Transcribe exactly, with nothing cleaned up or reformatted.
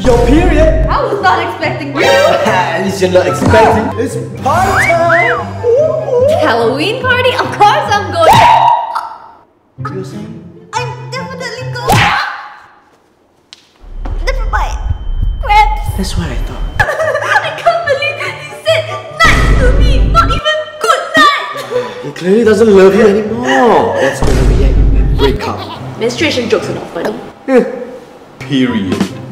Your period? I was not expecting you. At least you're not expecting. It's party time. Halloween party? Of course I'm going. You were saying? I'm definitely going. Never mind. Crabs. That's what I thought. I can't believe he said night to me. Not even good night. He clearly doesn't love you anymore. That's gonna react and break up. Menstruation jokes are not funny. Period.